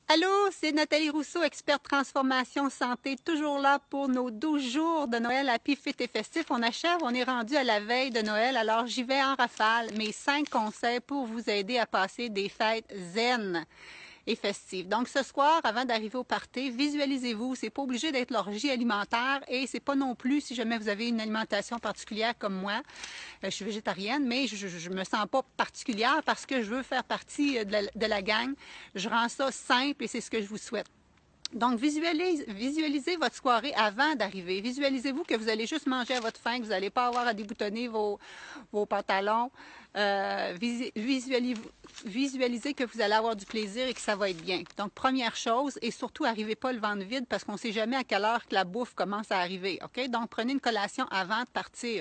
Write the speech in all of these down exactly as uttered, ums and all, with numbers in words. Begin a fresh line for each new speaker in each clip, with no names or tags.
Allô, c'est Nathalie Rousseau, experte transformation santé, toujours là pour nos douze jours de Noël Happy Fit et festif. On achève, on est rendu à la veille de Noël, alors j'y vais en rafale. Mes cinq conseils pour vous aider à passer des fêtes zen et festives. Donc ce soir, avant d'arriver au party, visualisez-vous. C'est pas obligé d'être l'orgie alimentaire et c'est pas non plus si jamais vous avez une alimentation particulière comme moi. Je suis végétarienne, mais je, je me sens pas particulière parce que je veux faire partie de la, de la gang. Je rends ça simple et c'est ce que je vous souhaite. Donc, visualisez, visualisez votre soirée avant d'arriver. Visualisez-vous que vous allez juste manger à votre faim, que vous n'allez pas avoir à déboutonner vos, vos pantalons. Euh, visualisez, visualisez que vous allez avoir du plaisir et que ça va être bien. Donc, première chose, et surtout, n'arrivez pas le ventre vide parce qu'on ne sait jamais à quelle heure que la bouffe commence à arriver. OK? Donc, prenez une collation avant de partir.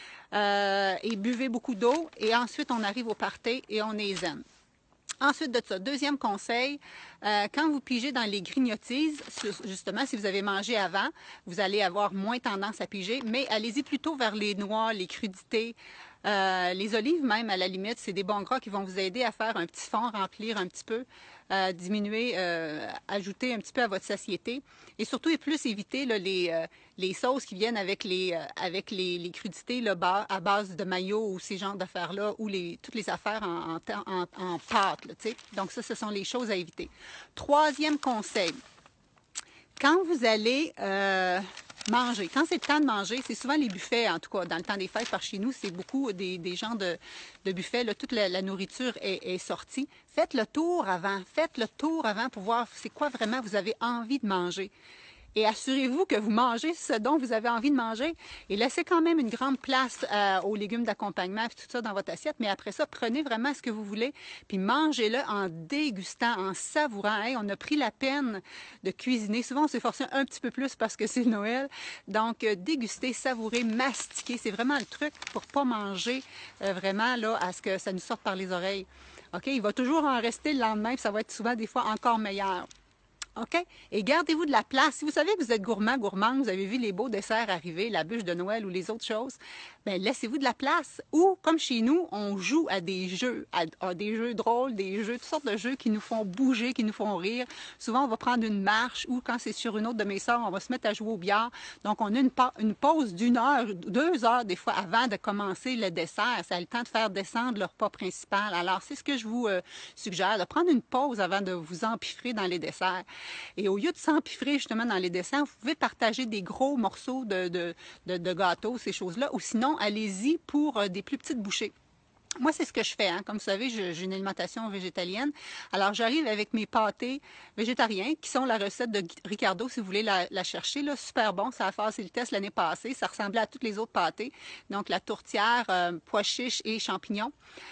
Euh, et buvez beaucoup d'eau. Et ensuite, on arrive au party et on est zen. Ensuite de ça, deuxième conseil, euh, quand vous pigez dans les grignotises, justement, si vous avez mangé avant, vous allez avoir moins tendance à piger, mais allez-y plutôt vers les noix, les crudités, euh, les olives même, à la limite, c'est des bons gras qui vont vous aider à faire un petit fond, remplir un petit peu, euh, diminuer, euh, ajouter un petit peu à votre satiété. Et surtout, et plus éviter là, les, euh, les sauces qui viennent avec les, euh, avec les, les crudités là, bas, à base de mayo ou ces genres d'affaires-là, ou les, toutes les affaires en, en, en, en pâte. Là, donc ça, ce sont les choses à éviter. Troisième conseil. Quand vous allez euh, manger, quand c'est le temps de manger, c'est souvent les buffets, en tout cas, dans le temps des fêtes, par chez nous, c'est beaucoup des, des genres de, de buffets, là, toute la, la nourriture est, est sortie. Faites le tour avant, faites le tour avant pour voir c'est quoi vraiment vous avez envie de manger. Et assurez-vous que vous mangez ce dont vous avez envie de manger et laissez quand même une grande place euh, aux légumes d'accompagnement et tout ça dans votre assiette. Mais après ça, prenez vraiment ce que vous voulez puis mangez-le en dégustant, en savourant. Hey, on a pris la peine de cuisiner. Souvent, on s'est forcé un petit peu plus parce que c'est Noël. Donc, euh, déguster, savourer, mastiquer, c'est vraiment le truc pour ne pas manger euh, vraiment là, à ce que ça nous sorte par les oreilles. OK? Il va toujours en rester le lendemain puis ça va être souvent des fois encore meilleur. OK? Et gardez-vous de la place. Si vous savez que vous êtes gourmand, gourmand, vous avez vu les beaux desserts arriver, la bûche de Noël ou les autres choses, bien, laissez-vous de la place. Ou, comme chez nous, on joue à des jeux, à, à des jeux drôles, des jeux, toutes sortes de jeux qui nous font bouger, qui nous font rire. Souvent, on va prendre une marche ou quand c'est sur une autre de mes sœurs, on va se mettre à jouer au billard. Donc, on a une, pa une pause d'une heure, deux heures des fois avant de commencer le dessert. Ça a le temps de faire descendre le repas principal. Alors, c'est ce que je vous euh, suggère, de prendre une pause avant de vous empiffrer dans les desserts. Et au lieu de s'empiffrer justement dans les desserts, vous pouvez partager des gros morceaux de, de, de, de gâteau, ces choses-là, ou sinon, allez-y pour euh, des plus petites bouchées. Moi, c'est ce que je fais. Hein. Comme vous savez, j'ai une alimentation végétalienne. Alors, j'arrive avec mes pâtés végétariens, qui sont la recette de Ricardo, si vous voulez la, la chercher. Là, super bon. Ça a passé le test l'année passée. Ça ressemblait à toutes les autres pâtés. Donc, la tourtière, euh, pois chiches et champignons.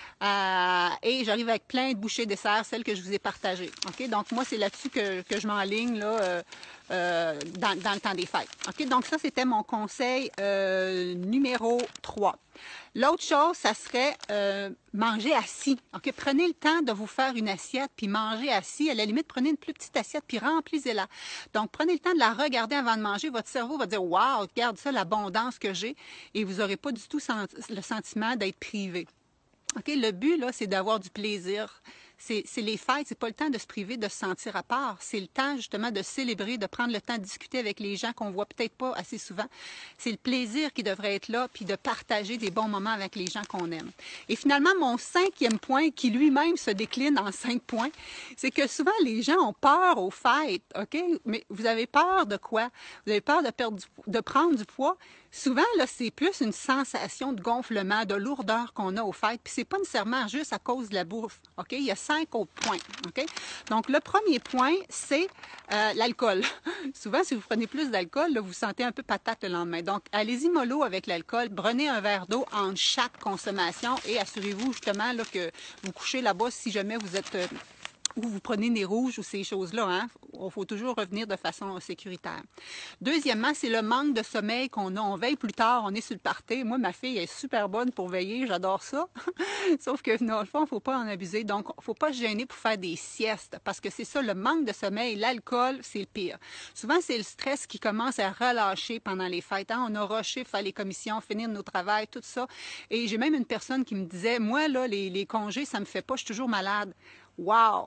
Euh, et j'arrive avec plein de bouchées dessert, celles que je vous ai partagées. OK? Donc, moi, c'est là-dessus que, que je m'enligne là, euh, euh, dans, dans le temps des fêtes. OK? Donc, ça, c'était mon conseil euh, numéro trois. L'autre chose, ça serait euh, manger assis. OK? Prenez le temps de vous faire une assiette, puis manger assis. À la limite, prenez une plus petite assiette, puis remplissez-la. Donc, prenez le temps de la regarder avant de manger. Votre cerveau va dire « Wow, regarde ça, l'abondance que j'ai. » Et vous n'aurez pas du tout le sentiment d'être privé. OK? Le but, là, c'est d'avoir du plaisir. C'est les fêtes, c'est pas le temps de se priver, de se sentir à part. C'est le temps, justement, de célébrer, de prendre le temps de discuter avec les gens qu'on voit peut-être pas assez souvent. C'est le plaisir qui devrait être là, puis de partager des bons moments avec les gens qu'on aime. Et finalement, mon cinquième point, qui lui-même se décline en cinq points, c'est que souvent, les gens ont peur aux fêtes, OK? Mais vous avez peur de quoi? Vous avez peur de, perdre du, de prendre du poids? Souvent, là, c'est plus une sensation de gonflement, de lourdeur qu'on a aux fêtes, puis c'est pas nécessairement juste à cause de la bouffe, OK? Il y a cinq autres points, OK? Donc, le premier point, c'est euh, l'alcool. Souvent, si vous prenez plus d'alcool, vous vous sentez un peu patate le lendemain. Donc, allez-y mollo avec l'alcool, prenez un verre d'eau en chaque consommation et assurez-vous justement là, que vous couchez là-bas si jamais vous êtes... Euh, ou vous prenez des rouges ou ces choses-là. Hein? Il faut toujours revenir de façon sécuritaire. Deuxièmement, c'est le manque de sommeil qu'on a. On veille plus tard, on est sur le party. Moi, ma fille est super bonne pour veiller, j'adore ça. Sauf que, dans le fond, il ne faut pas en abuser. Donc, il ne faut pas se gêner pour faire des siestes parce que c'est ça, le manque de sommeil, l'alcool, c'est le pire. Souvent, c'est le stress qui commence à relâcher pendant les fêtes. Hein? On a rushé, faire les commissions, finir nos travails, tout ça. Et j'ai même une personne qui me disait, moi, là, les, les congés, ça ne me fait pas, je suis toujours malade. Wow!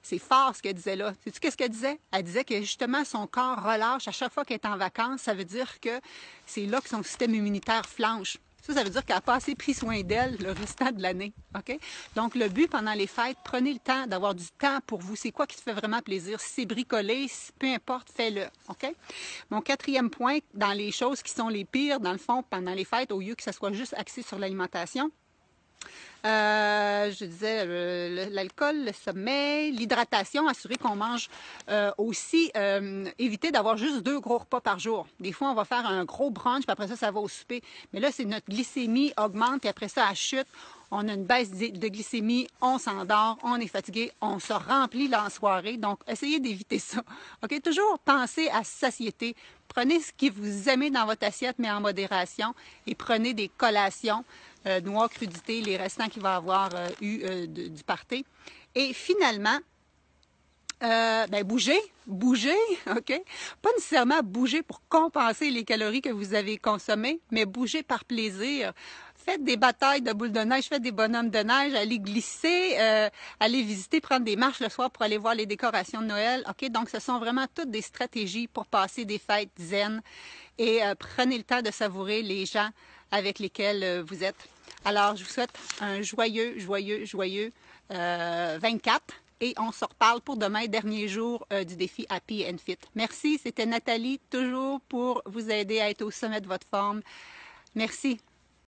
c'est fort ce qu'elle disait là. Sais-tu qu'est-ce qu'elle disait? Elle disait que justement son corps relâche à chaque fois qu'elle est en vacances. Ça veut dire que c'est là que son système immunitaire flanche. Ça, ça veut dire qu'elle n'a pas assez pris soin d'elle le restant de l'année. OK? Donc, le but pendant les fêtes, prenez le temps d'avoir du temps pour vous. C'est quoi qui te fait vraiment plaisir? Si c'est bricoler, si, peu importe, fais-le. OK? Mon quatrième point, dans les choses qui sont les pires, dans le fond, pendant les fêtes, au lieu que ça soit juste axé sur l'alimentation, Euh, je disais euh, l'alcool, le sommeil, l'hydratation, assurer qu'on mange euh, aussi, euh, éviter d'avoir juste deux gros repas par jour. Des fois, on va faire un gros brunch, puis après ça, ça va au souper. Mais là, c'est notre glycémie augmente, puis après ça, elle chute. On a une baisse de glycémie, on s'endort, on est fatigué, on se remplit là en soirée. Donc, essayez d'éviter ça. OK? Toujours penser à satiété. Prenez ce que vous aimez dans votre assiette, mais en modération, et prenez des collations. Euh, noix, crudité, les restants qu'il va avoir euh, eu euh, de, du party. Et finalement, euh, ben bouger, bouger, OK? Pas nécessairement bouger pour compenser les calories que vous avez consommées, mais bouger par plaisir. Faites des batailles de boules de neige, faites des bonhommes de neige, allez glisser, euh, allez visiter, prendre des marches le soir pour aller voir les décorations de Noël. OK? Donc, ce sont vraiment toutes des stratégies pour passer des fêtes zen. Et euh, prenez le temps de savourer les gens avec lesquels euh, vous êtes. Alors, je vous souhaite un joyeux, joyeux, joyeux euh, vingt-quatre et on se reparle pour demain, dernier jour euh, du défi Happy and Fit. Merci, c'était Nathalie, toujours pour vous aider à être au sommet de votre forme. Merci.